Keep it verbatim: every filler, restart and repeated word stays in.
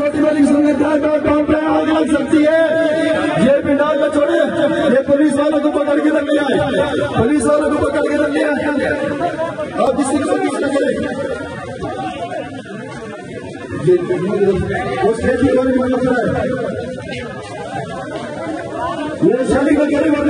छोटी बड़ी संगत आग लग सकती है। ये पिंडाल में छोड़े, ये पुलिस वालों को पकड़ के रख लिया है, पुलिस वालों को पकड़ के रख लिया है। आप किसी को कुछ न करें, उस खेती को भी मदद कराए, ये शादी को करें